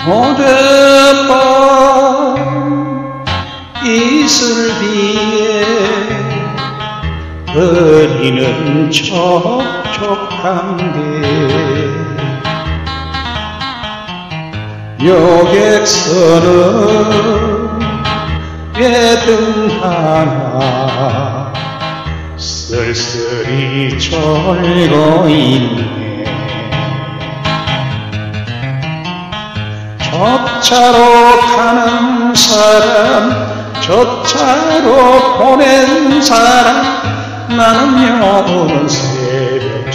어젯밤 이슬비에 흐리는 촉촉한데 여객선은 배등 하나 쓸쓸히 졸고 있네. 저 차로 가는 사람, 저 차로 보낸 사람, 나는요 오늘 새벽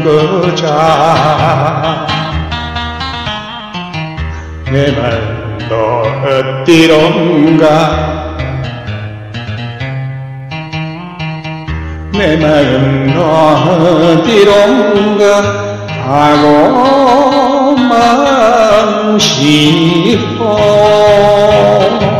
정거장. 내 말도 어디론가, 내 마음도 어디론가 가고만 싶어.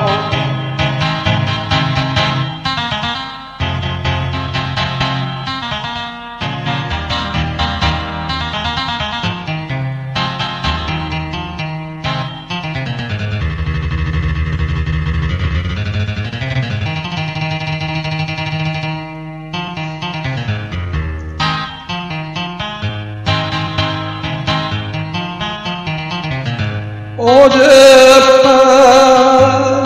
어젯밤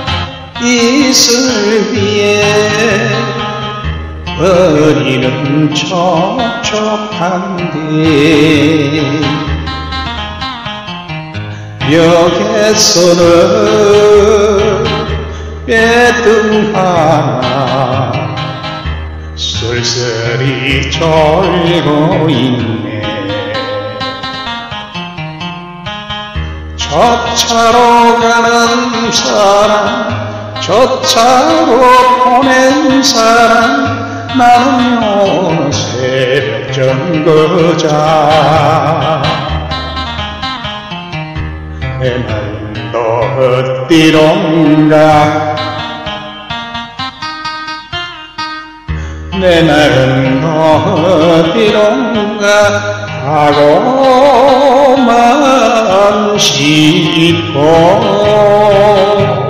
이슬비에 흐리는 촉촉한데 역에서는 배등 하나 쓸쓸히 졸고 있네. 저 차로 가는 사람, 저 차로 보낸 사람, 나는요 새벽 정거장. 내 마음도 어디론가, 내 마음도 어디론가 가고만 싶어.